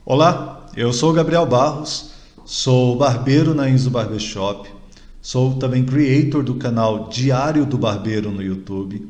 Olá, eu sou o Gabriel Barros, sou barbeiro na Enzo Barbershop, sou também creator do canal Diário do Barbeiro no YouTube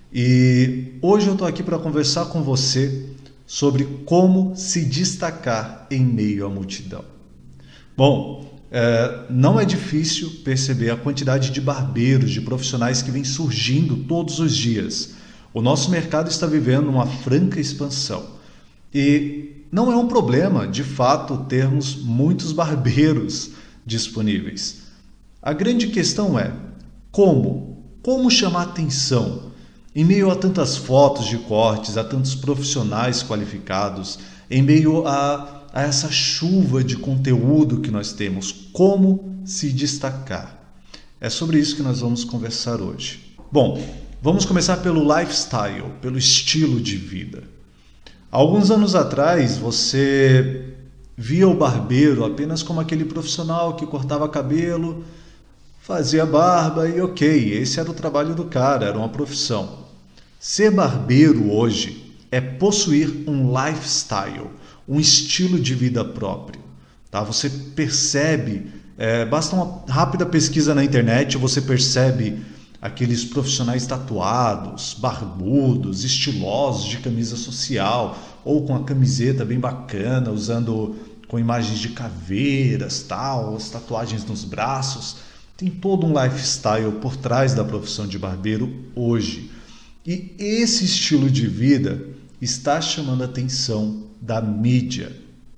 e hoje eu estou aqui para conversar com você sobre como se destacar em meio à multidão. Bom, não é difícil perceber a quantidade de barbeiros, de profissionais que vem surgindo todos os dias. O nosso mercado está vivendo uma franca expansão e não é um problema, de fato, termos muitos barbeiros disponíveis. A grande questão é como? Como chamar atenção em meio a tantas fotos de cortes, a tantos profissionais qualificados, em meio a essa chuva de conteúdo que nós temos? Como se destacar? É sobre isso que nós vamos conversar hoje. Bom, vamos começar pelo lifestyle, pelo estilo de vida. Alguns anos atrás, você via o barbeiro apenas como aquele profissional que cortava cabelo, fazia barba e ok, esse era o trabalho do cara, era uma profissão. Ser barbeiro hoje é possuir um lifestyle, um estilo de vida próprio. Tá? Você percebe, basta uma rápida pesquisa na internet, você percebe aqueles profissionais tatuados, barbudos, estilosos de camisa social ou com a camiseta bem bacana, usando com imagens de caveiras, tal, as tatuagens nos braços. Tem todo um lifestyle por trás da profissão de barbeiro hoje. E esse estilo de vida está chamando a atenção da mídia.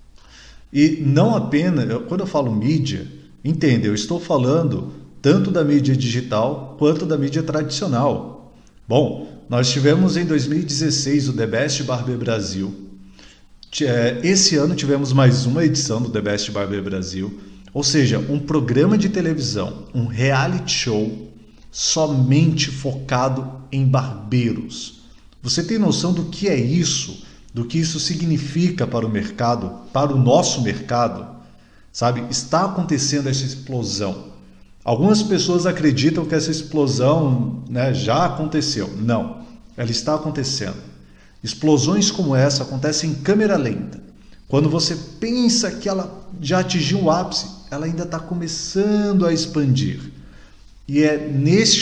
E não apenas, quando eu falo mídia, entenda, eu estou falando tanto da mídia digital quanto da mídia tradicional. Bom, nós tivemos em 2016 o The Best Barber Brasil. Esse ano tivemos mais uma edição do The Best Barber Brasil, ou seja, um programa de televisão, um reality show somente focado em barbeiros. Você tem noção do que é isso? Do que isso significa para o mercado, para o nosso mercado? Sabe, está acontecendo essa explosão. Algumas pessoas acreditam que essa explosão, já aconteceu. Não, ela está acontecendo. Explosões como essa acontecem em câmera lenta. Quando você pensa que ela já atingiu o ápice, ela ainda está começando a expandir. E é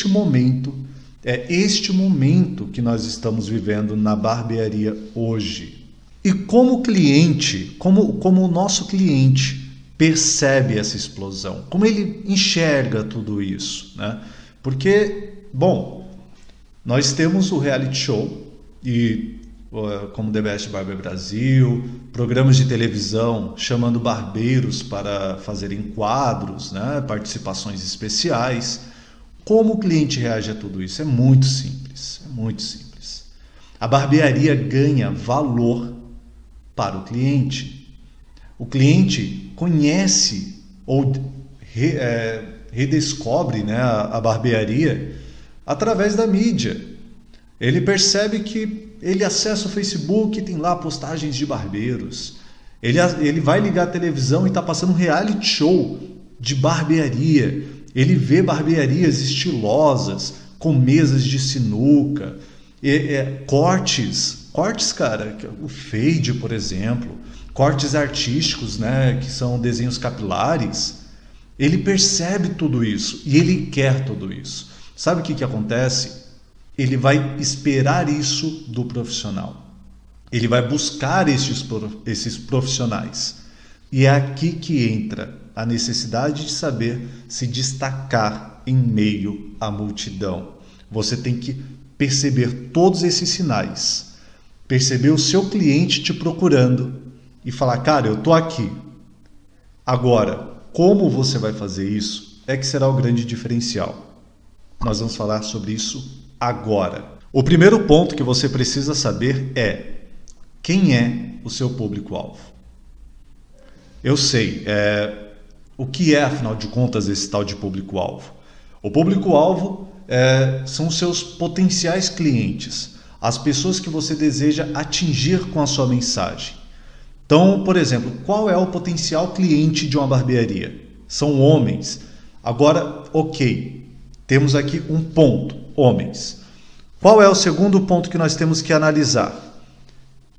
este momento que nós estamos vivendo na barbearia hoje. E como cliente, como o nosso cliente percebe essa explosão, como ele enxerga tudo isso, né? Porque, bom, nós temos o reality show e como The Best Barber Brasil, programas de televisão chamando barbeiros para fazerem quadros, né? Participações especiais. Como o cliente reage a tudo isso? É muito simples, é muito simples. A barbearia ganha valor para o cliente. O cliente conhece ou redescobre, a barbearia através da mídia. Ele percebe que ele acessa o Facebook e tem lá postagens de barbeiros. Ele vai ligar a televisão e está passando um reality show de barbearia. Ele vê barbearias estilosas, com mesas de sinuca, cortes, cara, o fade, por exemplo, cortes artísticos, que são desenhos capilares. Ele percebe tudo isso e ele quer tudo isso. Sabe o que acontece? Ele vai esperar isso do profissional. Ele vai buscar esses profissionais. E é aqui que entra a necessidade de saber se destacar em meio à multidão. Você tem que perceber todos esses sinais. Perceber o seu cliente te procurando e falar, cara, eu tô aqui. Agora, como você vai fazer isso é que será o grande diferencial. Nós vamos falar sobre isso agora. O primeiro ponto que você precisa saber é quem é o seu público-alvo. Eu sei, o que é, afinal de contas, esse tal de público-alvo? O público-alvo são os seus potenciais clientes, as pessoas que você deseja atingir com a sua mensagem. Então, por exemplo, qual é o potencial cliente de uma barbearia? São homens. Agora, ok, temos aqui um ponto, homens. Qual é o segundo ponto que nós temos que analisar?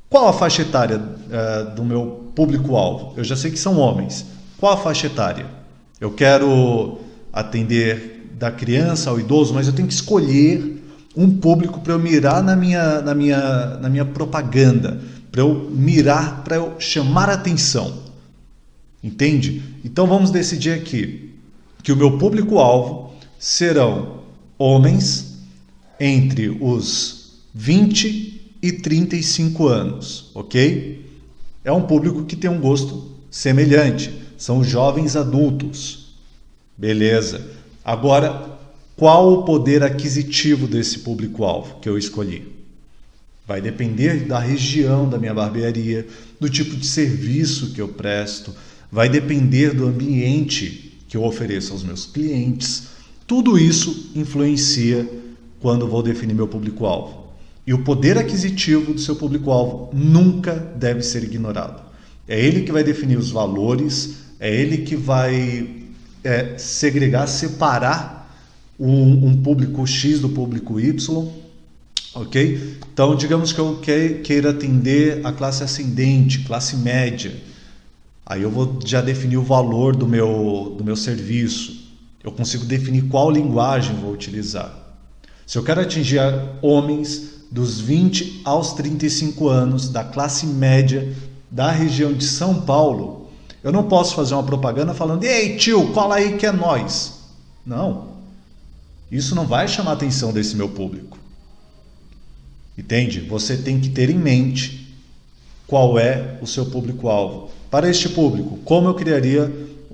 Qual a faixa etária do meu público-alvo? Eu já sei que são homens. Qual a faixa etária? Eu quero atender da criança ao idoso, mas eu tenho que escolher um público para eu mirar na minha propaganda, para eu mirar, para eu chamar a atenção. Entende? Então vamos decidir aqui que o meu público-alvo serão homens entre os 20 e 35 anos, ok? É um público que tem um gosto semelhante, são jovens adultos. Beleza. Agora, qual o poder aquisitivo desse público-alvo que eu escolhi? Vai depender da região da minha barbearia, do tipo de serviço que eu presto, vai depender do ambiente que eu ofereço aos meus clientes. Tudo isso influencia quando eu vou definir meu público-alvo. E o poder aquisitivo do seu público-alvo nunca deve ser ignorado. É ele que vai definir os valores, é ele que vai segregar, separar um público X do público Y, ok? Então, digamos que eu queira atender a classe ascendente, classe média. Aí eu vou já definir o valor do meu serviço. Eu consigo definir qual linguagem vou utilizar. Se eu quero atingir homens dos 20 aos 35 anos, da classe média, da região de São Paulo, eu não posso fazer uma propaganda falando: ei tio, cola aí que é nós. Não. Isso não vai chamar a atenção desse meu público. Entende? Você tem que ter em mente qual é o seu público-alvo. Para este público, como eu criaria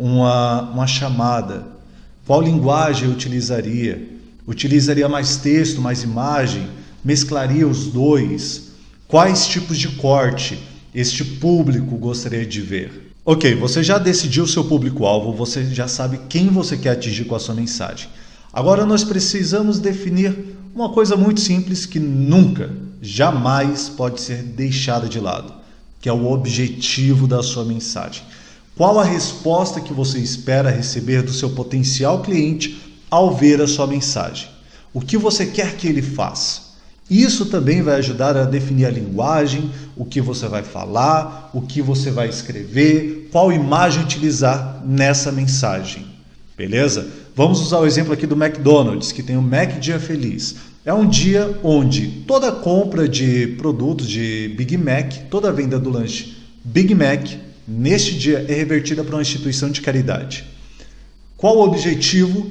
uma chamada? Qual linguagem eu utilizaria? Utilizaria mais texto, mais imagem? Mesclaria os dois? Quais tipos de corte este público gostaria de ver? Ok, você já decidiu o seu público-alvo, você já sabe quem você quer atingir com a sua mensagem. Agora nós precisamos definir uma coisa muito simples que nunca, jamais pode ser deixada de lado, que é o objetivo da sua mensagem. Qual a resposta que você espera receber do seu potencial cliente ao ver a sua mensagem? O que você quer que ele faça? Isso também vai ajudar a definir a linguagem, o que você vai falar, o que você vai escrever, qual imagem utilizar nessa mensagem. Beleza? Vamos usar o exemplo aqui do McDonald's, que tem o Mac Dia Feliz. É um dia onde toda compra de produtos de Big Mac, toda venda do lanche Big Mac, neste dia é revertida para uma instituição de caridade. Qual o objetivo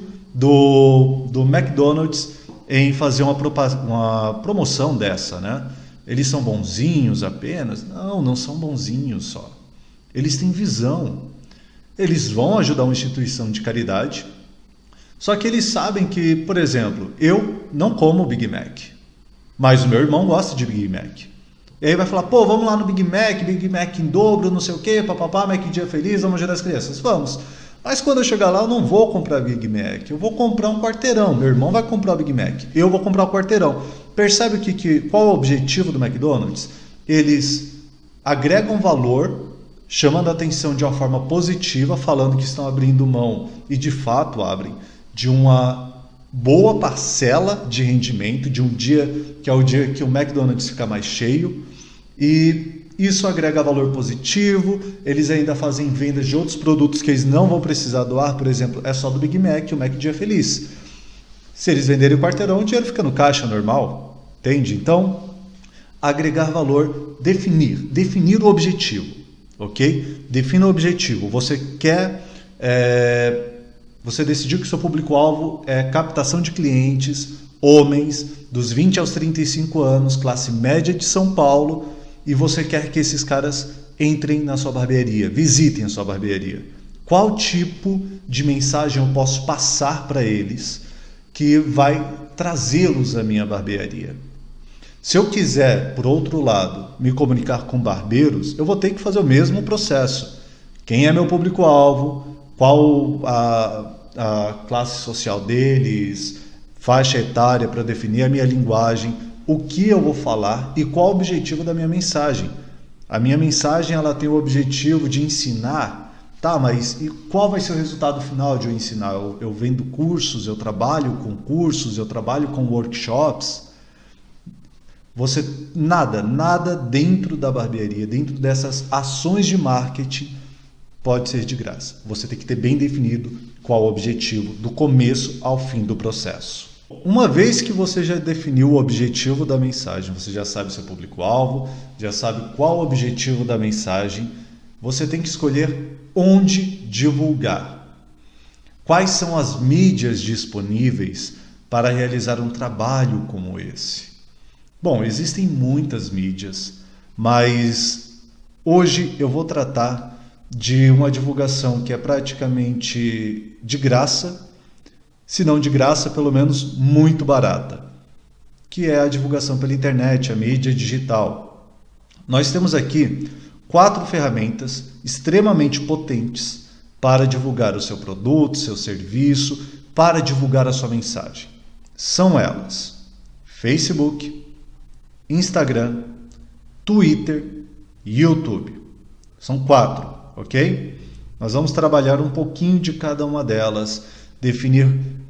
do McDonald's em fazer uma promoção dessa, né? Eles são bonzinhos apenas? Não, não são bonzinhos só. Eles têm visão. Eles vão ajudar uma instituição de caridade, só que eles sabem que, por exemplo, eu não como Big Mac, mas o meu irmão gosta de Big Mac. E aí vai falar: pô, vamos lá no Big Mac em dobro, não sei o quê, papapá, Mac Dia Feliz, vamos ajudar as crianças. Vamos. Mas quando eu chegar lá, eu não vou comprar Big Mac, eu vou comprar um quarteirão. Meu irmão vai comprar o Big Mac, eu vou comprar o quarteirão. Percebe qual é o objetivo do McDonald's? Eles agregam valor, chamando a atenção de uma forma positiva, falando que estão abrindo mão, e de fato abrem, de uma boa parcela de rendimento, de um dia que é o dia que o McDonald's fica mais cheio, e isso agrega valor positivo. Eles ainda fazem vendas de outros produtos que eles não vão precisar doar, por exemplo, é só do Big Mac, o Mac Dia Feliz. Se eles venderem o quarteirão, o dinheiro fica no caixa normal, entende? Então, agregar valor, definir o objetivo, ok? Defina o objetivo. Você decidiu que seu público-alvo é captação de clientes, homens, dos 20 aos 35 anos, classe média de São Paulo, e você quer que esses caras entrem na sua barbearia, visitem a sua barbearia. Qual tipo de mensagem eu posso passar para eles que vai trazê-los à minha barbearia? Se eu quiser, por outro lado, me comunicar com barbeiros, eu vou ter que fazer o mesmo processo. Quem é meu público-alvo? Qual a classe social deles? Faixa etária para definir a minha linguagem? O que eu vou falar e qual o objetivo da minha mensagem? A minha mensagem ela tem o objetivo de ensinar, tá? Mas e qual vai ser o resultado final de eu ensinar? Eu vendo cursos, eu trabalho com cursos, eu trabalho com workshops. Nada dentro da barbearia, dentro dessas ações de marketing pode ser de graça. Você tem que ter bem definido qual o objetivo do começo ao fim do processo. Uma vez que você já definiu o objetivo da mensagem, você já sabe o seu público-alvo, já sabe qual o objetivo da mensagem, você tem que escolher onde divulgar. Quais são as mídias disponíveis para realizar um trabalho como esse? Bom, existem muitas mídias, mas hoje eu vou tratar de uma divulgação que é praticamente de graça, se não de graça, pelo menos muito barata, que é a divulgação pela internet, a mídia digital. Nós temos aqui 4 ferramentas extremamente potentes para divulgar o seu produto, seu serviço, para divulgar a sua mensagem. São elas: Facebook, Instagram, Twitter e YouTube. São 4, ok? Nós vamos trabalhar um pouquinho de cada uma delas, definir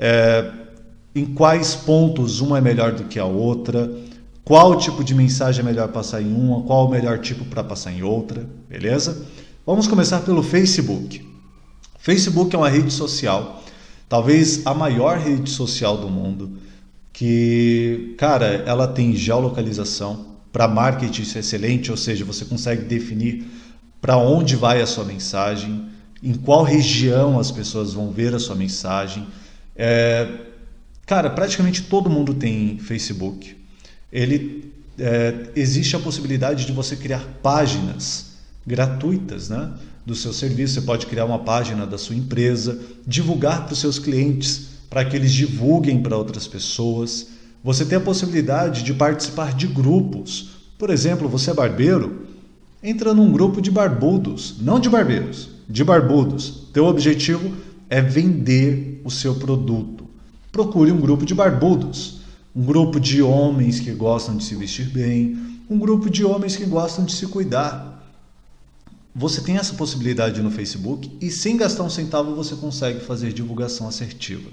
em quais pontos uma é melhor do que a outra, qual tipo de mensagem é melhor passar em uma, qual o melhor tipo para passar em outra, beleza? Vamos começar pelo Facebook. Facebook é uma rede social, talvez a maior rede social do mundo, que, cara, ela tem geolocalização para marketing, isso é excelente, ou seja, você consegue definir para onde vai a sua mensagem, em qual região as pessoas vão ver a sua mensagem. Cara, praticamente todo mundo tem Facebook. Existe a possibilidade de você criar páginas gratuitas, né, do seu serviço. Você pode criar uma página da sua empresa, divulgar para os seus clientes, para que eles divulguem para outras pessoas. Você tem a possibilidade de participar de grupos. Por exemplo, você é barbeiro, entra num grupo de barbudos, não de barbeiros, de barbudos. Teu objetivo é vender o seu produto. Procure um grupo de barbudos, um grupo de homens que gostam de se vestir bem, um grupo de homens que gostam de se cuidar. Você tem essa possibilidade no Facebook e sem gastar um centavo você consegue fazer divulgação assertiva.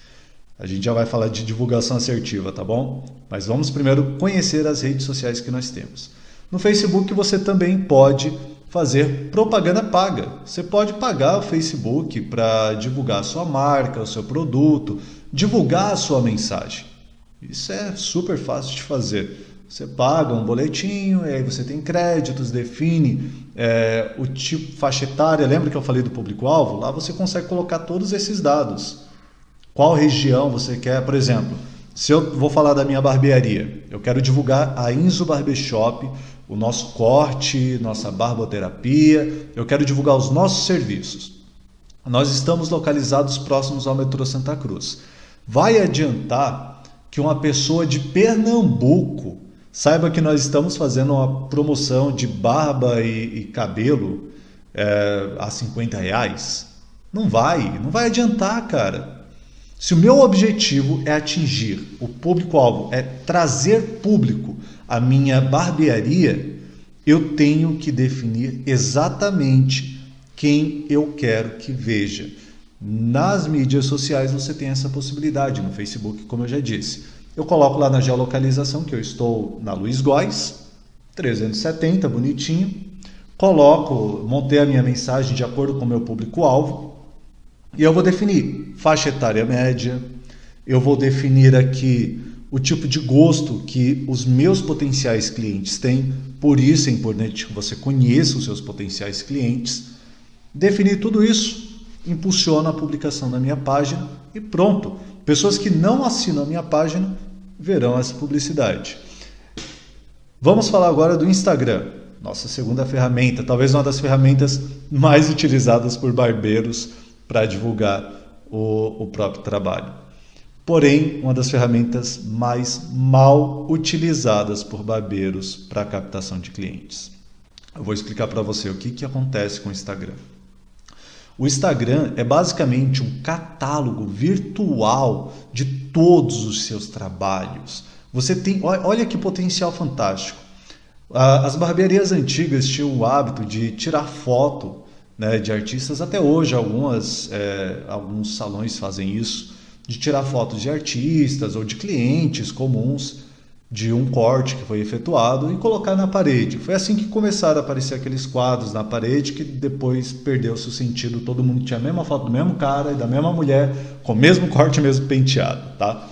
A gente já vai falar de divulgação assertiva, tá bom? Mas vamos primeiro conhecer as redes sociais que nós temos. No Facebook você também pode fazer propaganda paga. Você pode pagar o Facebook para divulgar a sua marca, o seu produto, divulgar a sua mensagem. Isso é super fácil de fazer. Você paga um boletinho, e aí você tem créditos, define o tipo, faixa etária. Lembra que eu falei do público-alvo? Lá você consegue colocar todos esses dados. Qual região você quer? Por exemplo, se eu vou falar da minha barbearia, eu quero divulgar a Inzo Barbershop, o nosso corte, nossa barboterapia, eu quero divulgar os nossos serviços. Nós estamos localizados próximos ao metrô Santa Cruz. Vai adiantar que uma pessoa de Pernambuco saiba que nós estamos fazendo uma promoção de barba e cabelo a R$50? Não vai adiantar, cara. Se o meu objetivo é atingir o público-alvo, é trazer público à minha barbearia, eu tenho que definir exatamente quem eu quero que veja. Nas mídias sociais você tem essa possibilidade, no Facebook, como eu já disse. Eu coloco lá na geolocalização que eu estou na Luiz Góes, 370, bonitinho. Montei a minha mensagem de acordo com o meu público-alvo. E eu vou definir faixa etária média, eu vou definir aqui o tipo de gosto que os meus potenciais clientes têm, por isso é importante que você conheça os seus potenciais clientes. Definir tudo isso, impulsiona a publicação da minha página e pronto. Pessoas que não assinam a minha página verão essa publicidade. Vamos falar agora do Instagram, nossa segunda ferramenta, talvez uma das ferramentas mais utilizadas por barbeiros para divulgar o próprio trabalho. Porém, uma das ferramentas mais mal utilizadas por barbeiros para a captação de clientes. Eu vou explicar para você o que acontece com o Instagram. O Instagram é basicamente um catálogo virtual de todos os seus trabalhos. Você tem, olha que potencial fantástico. As barbearias antigas tinham o hábito de tirar foto, né, de artistas. Até hoje alguns salões fazem isso, de tirar fotos de artistas ou de clientes comuns. de um corte que foi efetuado e colocar na parede. Foi assim que começaram a aparecer aqueles quadros na parede, que depois perdeu-se o sentido, todo mundo tinha a mesma foto do mesmo cara e da mesma mulher, com o mesmo corte, o mesmo penteado, tá?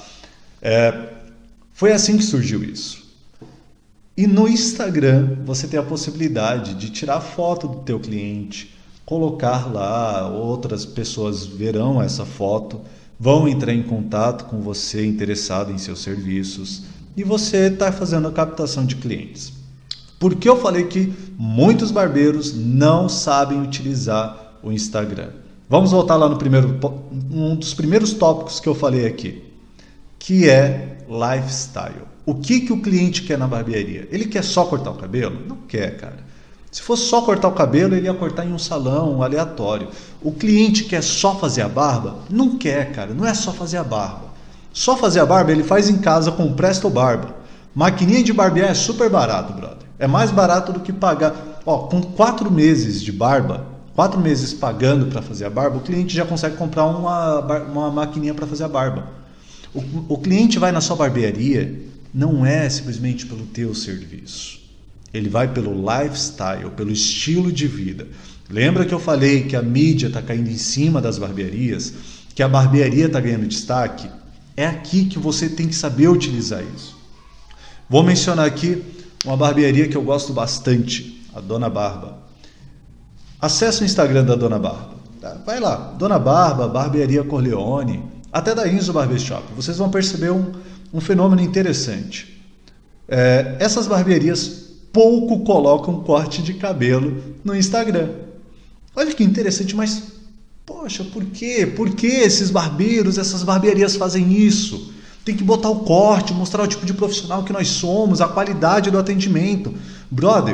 Foi assim que surgiu isso. E no Instagram você tem a possibilidade de tirar foto do teu cliente, colocar lá, outras pessoas verão essa foto, vão entrar em contato com você interessado em seus serviços e você está fazendo a captação de clientes. Por que eu falei que muitos barbeiros não sabem utilizar o Instagram? Vamos voltar lá no um dos primeiros tópicos que eu falei aqui, que é lifestyle. O que o cliente quer na barbearia? Ele quer só cortar o cabelo? Não quer, cara. Se fosse só cortar o cabelo, ele ia cortar em um salão aleatório. O cliente quer só fazer a barba? Não quer, cara. Não é só fazer a barba. Só fazer a barba ele faz em casa com o Presto Barba. Maquininha de barbear é super barato, brother. É mais barato do que pagar. Com 4 meses de barba, 4 meses pagando para fazer a barba, o cliente já consegue comprar uma maquininha para fazer a barba. O cliente vai na sua barbearia não é simplesmente pelo teu serviço. Ele vai pelo lifestyle, pelo estilo de vida. Lembra que eu falei que a mídia está caindo em cima das barbearias, que a barbearia está ganhando destaque? É aqui que você tem que saber utilizar isso. Vou mencionar aqui uma barbearia que eu gosto bastante, a Dona Barba. Acesse o Instagram da Dona Barba. Vai lá, Dona Barba, Barbearia Corleone, até da Enzo Barbershop. Vocês vão perceber um fenômeno interessante. Essas barbearias pouco colocam corte de cabelo no Instagram. Olha que interessante, mas poxa, por quê? Por que esses barbeiros, essas barbearias fazem isso? Tem que botar o corte, mostrar o tipo de profissional que nós somos, a qualidade do atendimento. Brother,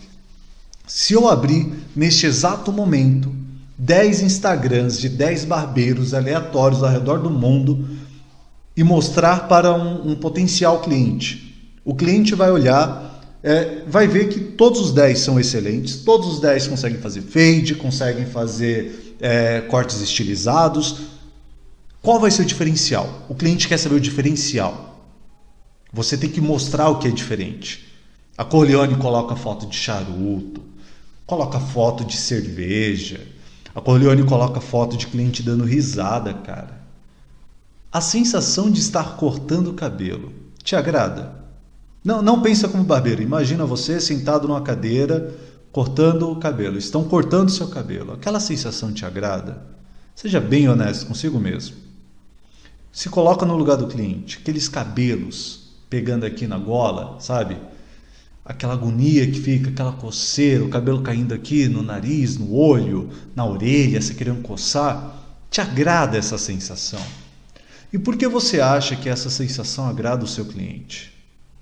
se eu abrir neste exato momento 10 Instagrams de 10 barbeiros aleatórios ao redor do mundo e mostrar para um potencial cliente, o cliente vai olhar, vai ver que todos os 10 são excelentes, todos os 10 conseguem fazer fade, conseguem fazer cortes estilizados. Qual vai ser o diferencial? O cliente quer saber o diferencial. Você tem que mostrar o que é diferente. A Corleone coloca foto de charuto, coloca foto de cerveja, a Corleone coloca foto de cliente dando risada, cara. A sensação de estar cortando o cabelo te agrada? Não pensa como barbeiro. Imagina você sentado numa cadeira cortando o cabelo. Estão cortando o seu cabelo. Aquela sensação te agrada? Seja bem honesto consigo mesmo. Se coloca no lugar do cliente. Aqueles cabelos pegando aqui na gola, sabe? Aquela agonia que fica, aquela coceira, o cabelo caindo aqui no nariz, no olho, na orelha, você querendo coçar. Te agrada essa sensação? E por que você acha que essa sensação agrada o seu cliente?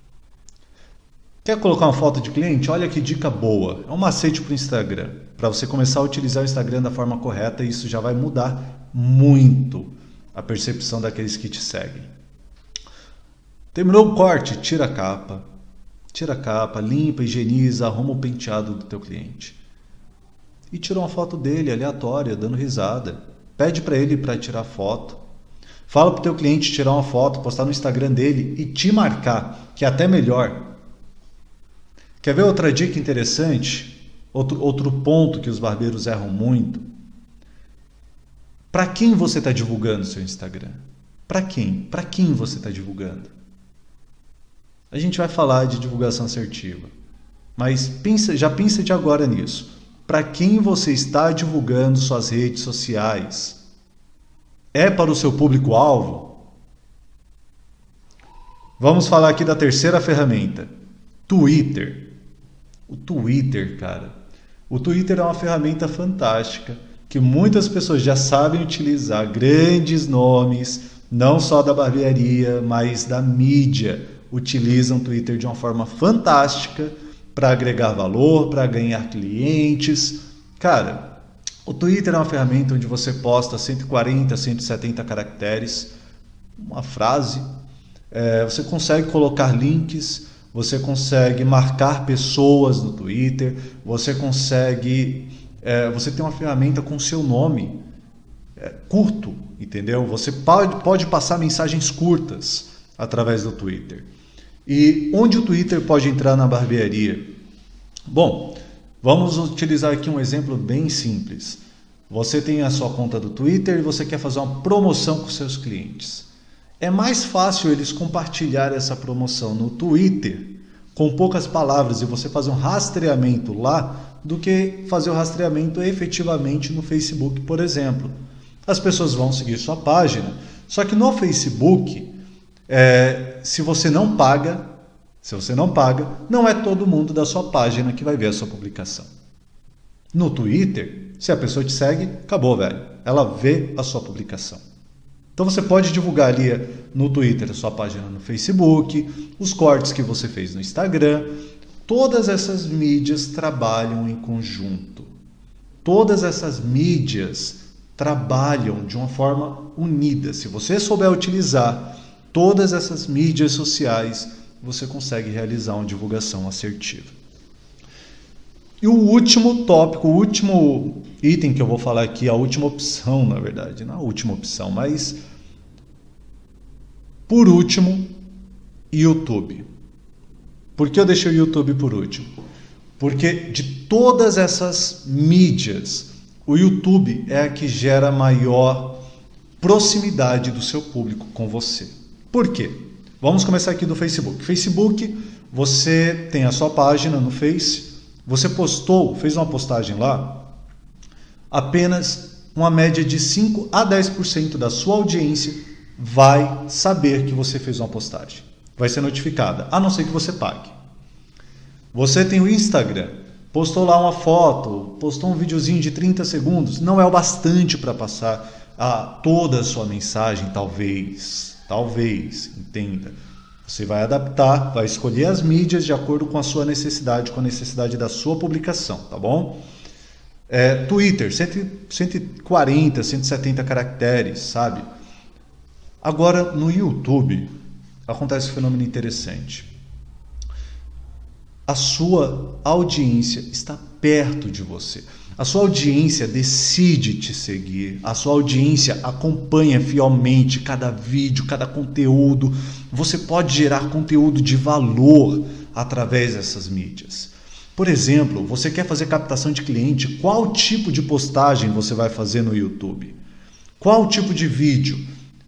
Quer colocar uma foto de cliente? Olha que dica boa. É um macete para o Instagram. Para você começar a utilizar o Instagram da forma correta, isso já vai mudar muito a percepção daqueles que te seguem. Terminou o corte? Tira a capa. Tira a capa, limpa, higieniza, arruma o penteado do teu cliente. E tira uma foto dele, aleatória, dando risada. Pede para ele para tirar foto. Fala para o teu cliente tirar uma foto, postar no Instagram dele e te marcar, que é até melhor. Quer ver outra dica interessante? Outro ponto que os barbeiros erram muito? Para quem você está divulgando o seu Instagram? Para quem? Para quem você está divulgando? A gente vai falar de divulgação assertiva, mas já pensa de agora nisso. Para quem você está divulgando suas redes sociais? É para o seu público-alvo? Vamos falar aqui da terceira ferramenta, Twitter. O Twitter, cara. O Twitter é uma ferramenta fantástica que muitas pessoas já sabem utilizar. Grandes nomes, não só da barbearia, mas da mídia, utilizam o Twitter de uma forma fantástica para agregar valor, para ganhar clientes. Cara, o Twitter é uma ferramenta onde você posta 140, 170 caracteres, uma frase. Você consegue colocar links, você consegue marcar pessoas no Twitter, você consegue... você tem uma ferramenta com seu nome curto, entendeu? Você pode passar mensagens curtas através do Twitter. E onde o Twitter pode entrar na barbearia? Bom, vamos utilizar aqui um exemplo bem simples. Você tem a sua conta do Twitter e você quer fazer uma promoção com seus clientes. É mais fácil eles compartilhar essa promoção no Twitter com poucas palavras e você fazer um rastreamento lá do que fazer o rastreamento efetivamente no Facebook, por exemplo. As pessoas vão seguir sua página, só que no Facebook, se você não paga, não é todo mundo da sua página que vai ver a sua publicação. No Twitter, se a pessoa te segue, acabou, velho. Ela vê a sua publicação. Então você pode divulgar ali no Twitter a sua página no Facebook, os cortes que você fez no Instagram. Todas essas mídias trabalham em conjunto. Todas essas mídias trabalham de uma forma unida. Se você souber utilizar todas essas mídias sociais, você consegue realizar uma divulgação assertiva. E o último tópico, o último item que eu vou falar aqui, a última opção, na verdade, não a última opção, mas por último, YouTube. Por que eu deixei o YouTube por último? Porque de todas essas mídias, o YouTube é a que gera maior proximidade do seu público com você. Por quê? Vamos começar aqui do Facebook. Facebook, você tem a sua página no Face, você fez uma postagem lá, apenas uma média de 5 a 10% da sua audiência vai saber que você fez uma postagem. Vai ser notificada, a não ser que você pague. Você tem o Instagram, postou lá uma foto, postou um videozinho de 30 segundos, não é o bastante para passar toda a sua mensagem, talvez, entenda. Você vai adaptar, vai escolher as mídias de acordo com a sua necessidade, com a necessidade da sua publicação, tá bom? Twitter, 140, 170 caracteres, sabe? Agora, no YouTube, acontece um fenômeno interessante. A sua audiência está perto de você. A sua audiência decide te seguir. A sua audiência acompanha fielmente cada vídeo, cada conteúdo. Você pode gerar conteúdo de valor através dessas mídias. Por exemplo, você quer fazer captação de cliente? Qual tipo de postagem você vai fazer no YouTube? Qual tipo de vídeo?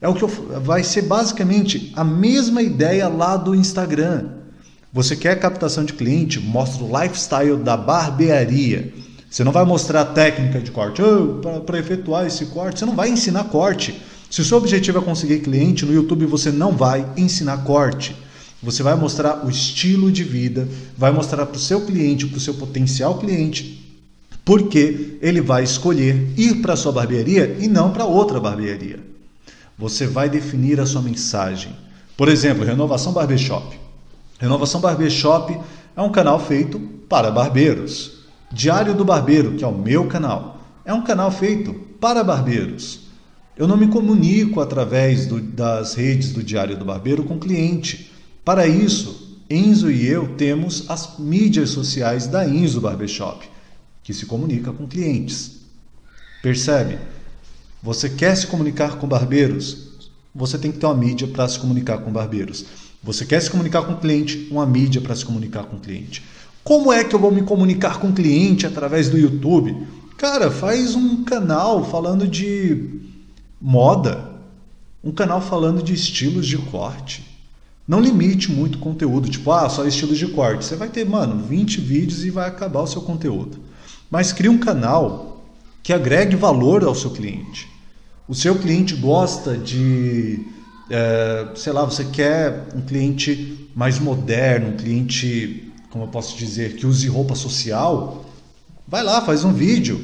Vai ser basicamente a mesma ideia lá do Instagram. Você quer captação de cliente? Mostra o lifestyle da barbearia. Você não vai mostrar a técnica de corte. Para efetuar esse corte, você não vai ensinar corte. Se o seu objetivo é conseguir cliente, no YouTube você não vai ensinar corte. Você vai mostrar o estilo de vida, vai mostrar para o seu cliente, para o seu potencial cliente, porque ele vai escolher ir para a sua barbearia e não para outra barbearia. Você vai definir a sua mensagem. Por exemplo, Renovação Barbershop. Renovação Barbershop é um canal feito para barbeiros. Diário do Barbeiro, que é o meu canal, é um canal feito para barbeiros. Eu não me comunico através das redes do Diário do Barbeiro com o cliente. Para isso, Enzo e eu temos as mídias sociais da Enzo Barbershop, que se comunica com clientes. Percebe? Você quer se comunicar com barbeiros? Você tem que ter uma mídia para se comunicar com barbeiros. Você quer se comunicar com o cliente? Uma mídia para se comunicar com o cliente. Como é que eu vou me comunicar com o cliente através do YouTube? Cara, faz um canal falando de moda, um canal falando de estilos de corte. Não limite muito conteúdo, tipo, só estilos de corte. Você vai ter, 20 vídeos e vai acabar o seu conteúdo. Mas crie um canal que agregue valor ao seu cliente. O seu cliente gosta de, você quer um cliente mais moderno, um cliente, como eu posso dizer, que use roupa social, vai lá, faz um vídeo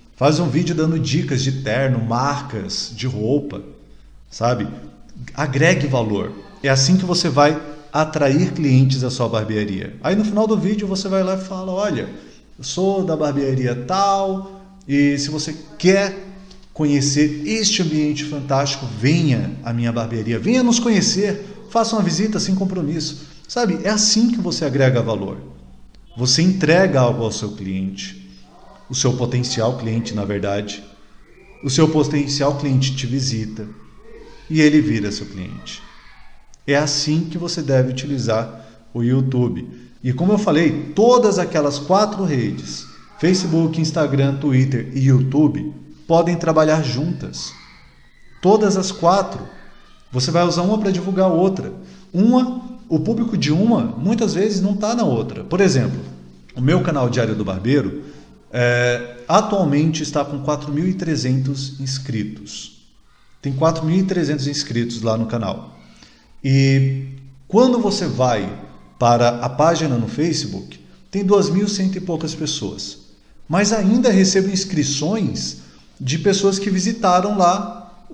dando dicas de terno, marcas de roupa, sabe? Agregue valor. É assim que você vai atrair clientes à sua barbearia. Aí no final do vídeo você vai lá e fala, olha, eu sou da barbearia tal, e se você quer conhecer este ambiente fantástico, venha à minha barbearia, venha nos conhecer, faça uma visita sem compromisso. Sabe, é assim que você agrega valor. Você entrega algo ao seu cliente, o seu potencial cliente, na verdade. O seu potencial cliente te visita e ele vira seu cliente. É assim que você deve utilizar o YouTube. E como eu falei, todas aquelas 4 redes, Facebook, Instagram, Twitter e YouTube, podem trabalhar juntas. Todas as 4. Você vai usar uma para divulgar a outra. O público de uma, muitas vezes, não está na outra. Por exemplo, o meu canal Diário do Barbeiro, atualmente está com 4.300 inscritos. Tem 4.300 inscritos lá no canal. E quando você vai para a página no Facebook, tem 2.100 e poucas pessoas. Mas ainda recebo inscrições de pessoas que visitaram lá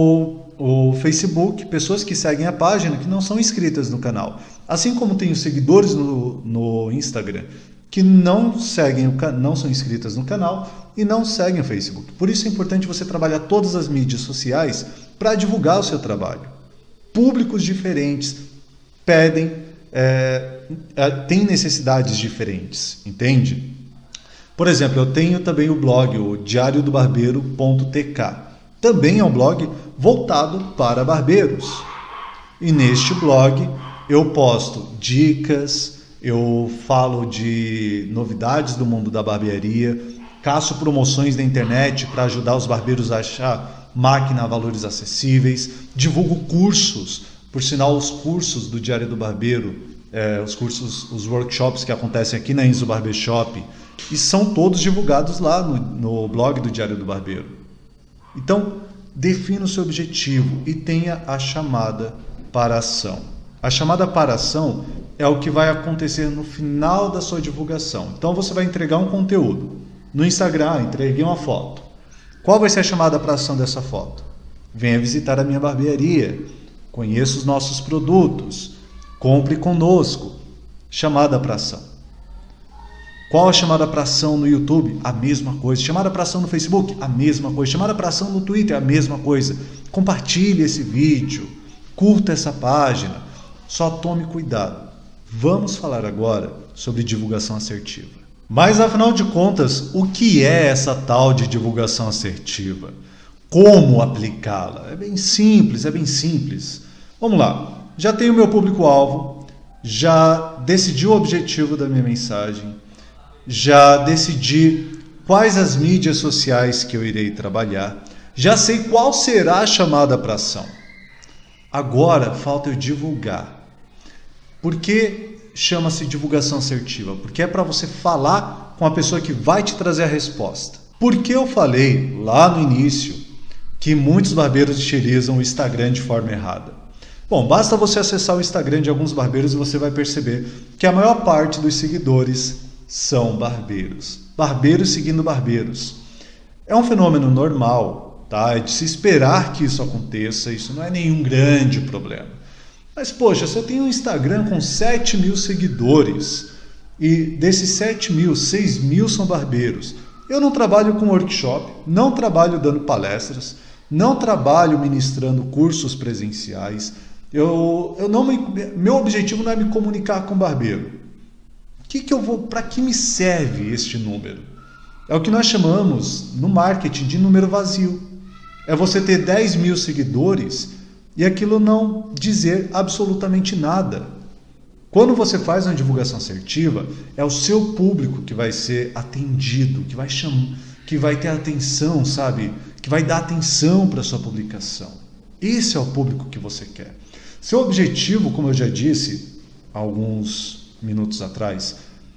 o Facebook, pessoas que seguem a página que não são inscritas no canal. Assim como tem os seguidores no Instagram que não são inscritas no canal e não seguem o Facebook. Por isso é importante você trabalhar todas as mídias sociais para divulgar o seu trabalho. Públicos diferentes pedem, têm necessidades diferentes, entende? Por exemplo, eu tenho também o blog, o diariodobarbeiro.tk. Também é um blog voltado para barbeiros. E neste blog eu posto dicas, eu falo de novidades do mundo da barbearia, caço promoções na internet para ajudar os barbeiros a achar máquina a valores acessíveis, divulgo cursos, por sinal os cursos do Diário do Barbeiro, os workshops que acontecem aqui na Enzo Barbershop, e são todos divulgados lá no blog do Diário do Barbeiro. Então, defina o seu objetivo e tenha a chamada para ação. A chamada para ação é o que vai acontecer no final da sua divulgação. Então, você vai entregar um conteúdo. No Instagram, entreguei uma foto. Qual vai ser a chamada para ação dessa foto? Venha visitar a minha barbearia. Conheça os nossos produtos. Compre conosco. Chamada para ação. Qual a chamada para ação no YouTube? A mesma coisa. Chamada para ação no Facebook? A mesma coisa. Chamada para ação no Twitter? A mesma coisa. Compartilhe esse vídeo. Curta essa página. Só tome cuidado. Vamos falar agora sobre divulgação assertiva. Mas, afinal de contas, o que é essa tal de divulgação assertiva? Como aplicá-la? É bem simples, Vamos lá. Já tenho o meu público-alvo, já decidi o objetivo da minha mensagem, já decidi quais as mídias sociais que eu irei trabalhar, já sei qual será a chamada para ação. Agora falta eu divulgar. Por que chama-se divulgação assertiva? Porque é para você falar com a pessoa que vai te trazer a resposta. Por que eu falei lá no início que muitos barbeiros utilizam o Instagram de forma errada? Bom, basta você acessar o Instagram de alguns barbeiros e você vai perceber que a maior parte dos seguidores são barbeiros. Barbeiros seguindo barbeiros. É um fenômeno normal, tá? É de se esperar que isso aconteça, isso não é nenhum grande problema. Mas, poxa, se eu tenho um Instagram com 7.000 seguidores e desses 7.000, 6.000 são barbeiros, eu não trabalho com workshop, não trabalho dando palestras, não trabalho ministrando cursos presenciais, meu objetivo não é me comunicar com barbeiro. Para que me serve este número? É o que nós chamamos no marketing de número vazio. É você ter 10.000 seguidores e aquilo não dizer absolutamente nada. Quando você faz uma divulgação assertiva, é o seu público que vai ser atendido, que vai ter atenção, sabe? Que vai dar atenção para a sua publicação. Esse é o público que você quer. Seu objetivo, como eu já disse alguns minutos atrás,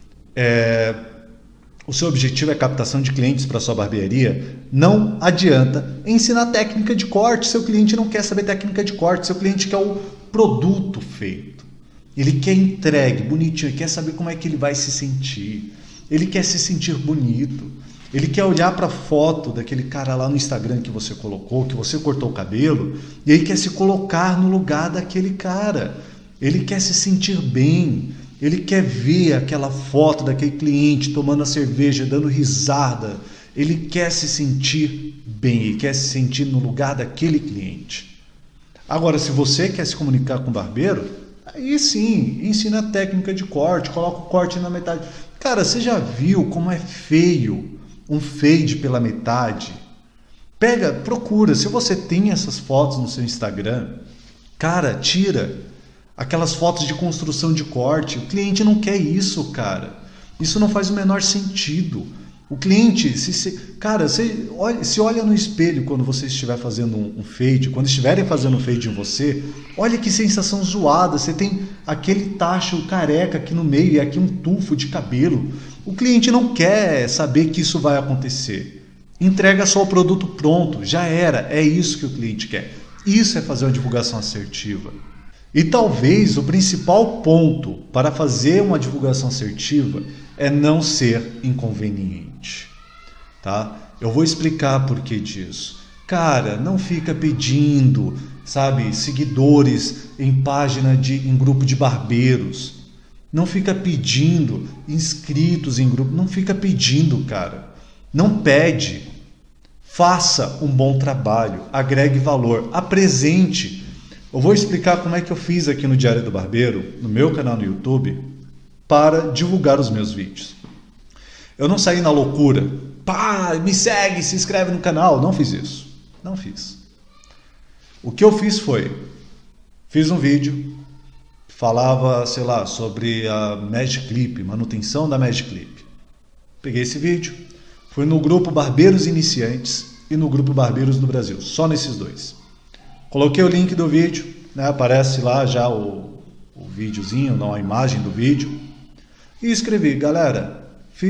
o seu objetivo é captação de clientes para sua barbearia. Não adianta ensinar técnica de corte. Seu cliente não quer saber técnica de corte. Seu cliente quer o produto feito. Ele quer entregue, bonitinho. Ele quer saber como é que ele vai se sentir. Ele quer se sentir bonito. Ele quer olhar para a foto daquele cara lá no Instagram que você colocou, que você cortou o cabelo, e ele quer se colocar no lugar daquele cara. Ele quer se sentir bem. Ele quer ver aquela foto daquele cliente tomando a cerveja, dando risada. Ele quer se sentir bem, ele quer se sentir no lugar daquele cliente. Agora, se você quer se comunicar com o barbeiro, aí sim, ensina a técnica de corte, coloca o corte na metade. Cara, você já viu como é feio um fade pela metade? Procura, se você tem essas fotos no seu Instagram, cara, tira. aquelas fotos de construção de corte. O cliente não quer isso, cara. Isso não faz o menor sentido. O cliente, cara, se olha no espelho quando você estiver fazendo um fade, quando estiverem fazendo um fade em você, olha que sensação zoada. Você tem aquele tacho careca aqui no meio e aqui um tufo de cabelo. O cliente não quer saber que isso vai acontecer. Entrega só o produto pronto, já era, é isso que o cliente quer. Isso é fazer uma divulgação assertiva. E talvez o principal ponto para fazer uma divulgação assertiva é não ser inconveniente, tá? Eu vou explicar por que disso. Cara, não fica pedindo, sabe, seguidores em grupo de barbeiros. Não fica pedindo inscritos em grupo, não fica pedindo, cara. Não pede. Faça um bom trabalho, agregue valor, apresente. Eu vou explicar como é que eu fiz aqui no Diário do Barbeiro, no meu canal no YouTube, para divulgar os meus vídeos. Eu não saí na loucura. Pá, me segue, se inscreve no canal. Não fiz isso. Não fiz. O que eu fiz foi, fiz um vídeo, falava, sei lá, sobre a Magic Clip, manutenção da Magic Clip. Peguei esse vídeo, fui no grupo Barbeiros Iniciantes e no grupo Barbeiros do Brasil, só nesses dois. Coloquei o link do vídeo, né, aparece lá já o videozinho, não, a imagem do vídeo. E escrevi, galera,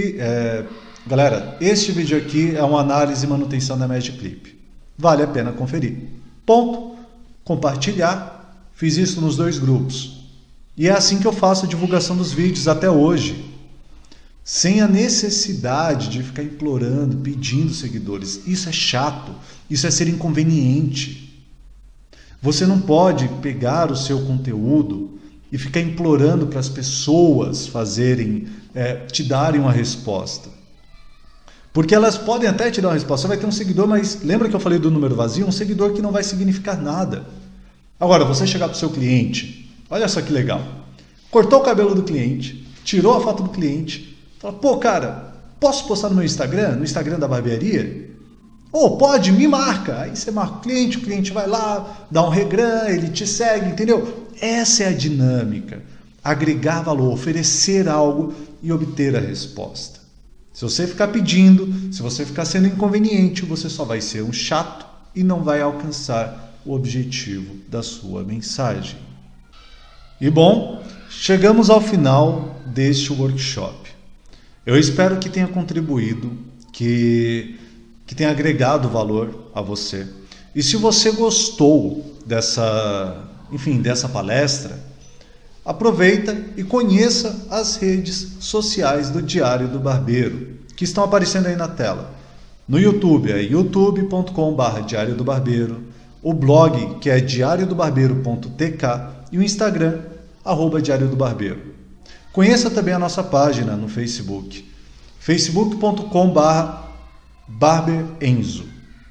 este vídeo aqui é uma análise e manutenção da Magic Clip. Vale a pena conferir. Ponto. Compartilhar. Fiz isso nos dois grupos. E é assim que eu faço a divulgação dos vídeos até hoje. Sem a necessidade de ficar implorando, pedindo seguidores. Isso é chato. Isso é ser inconveniente. Você não pode pegar o seu conteúdo e ficar implorando para as pessoas te darem uma resposta. Porque elas podem até te dar uma resposta. Você vai ter um seguidor, mas lembra que eu falei do número vazio? Um seguidor que não vai significar nada. Agora, você chegar para o seu cliente, olha só que legal. Cortou o cabelo do cliente, tirou a foto do cliente, fala, pô, cara, posso postar no meu Instagram, no Instagram da barbearia? Pode, me marca. Aí você marca o cliente vai lá, dá um regram, ele te segue, entendeu? Essa é a dinâmica. Agregar valor, oferecer algo e obter a resposta. Se você ficar pedindo, se você ficar sendo inconveniente, você só vai ser um chato e não vai alcançar o objetivo da sua mensagem. E bom, chegamos ao final deste workshop. Eu espero que tenha contribuído, que tenha agregado valor a você. E se você gostou dessa palestra, aproveita e conheça as redes sociais do Diário do Barbeiro, que estão aparecendo aí na tela. No YouTube é youtube.com/Diário do Barbeiro, o blog que é diariodobarbeiro.tk e o Instagram, @Diário do Barbeiro. Conheça também a nossa página no Facebook, facebook.com/barberenzo.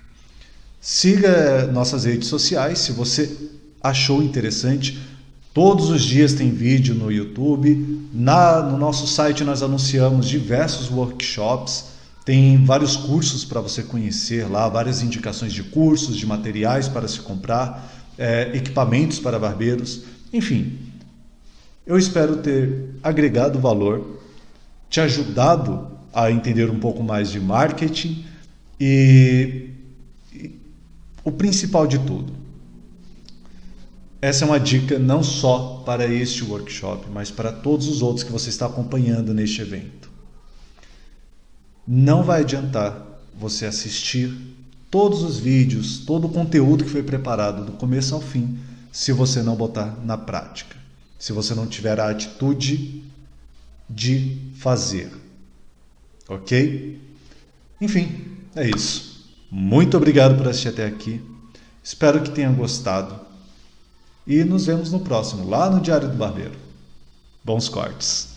Siga nossas redes sociais se você achou interessante. Todos os dias tem vídeo no YouTube. No nosso site nós anunciamos diversos workshops. Tem vários cursos para você conhecer lá, várias indicações de cursos, de materiais para se comprar, equipamentos para barbeiros. Enfim, eu espero ter agregado valor, te ajudado a entender um pouco mais de marketing e o principal de tudo. Essa é uma dica não só para este workshop, mas para todos os outros que você está acompanhando neste evento. Não vai adiantar você assistir todos os vídeos, todo o conteúdo que foi preparado do começo ao fim, se você não botar na prática, se você não tiver a atitude de fazer. Ok? Enfim, é isso. Muito obrigado por assistir até aqui. Espero que tenha gostado. E nos vemos no próximo, lá no Diário do Barbeiro. Bons cortes!